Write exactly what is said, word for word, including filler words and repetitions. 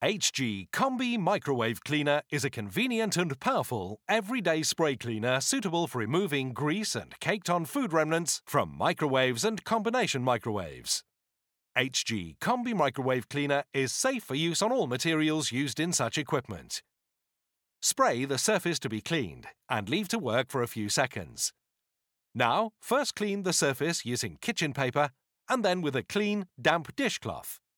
H G Combi Microwave Cleaner is a convenient and powerful everyday spray cleaner suitable for removing grease and caked-on food remnants from microwaves and combination microwaves. H G Combi Microwave Cleaner is safe for use on all materials used in such equipment. Spray the surface to be cleaned and leave to work for a few seconds. Now, first clean the surface using kitchen paper and then with a clean, damp dishcloth.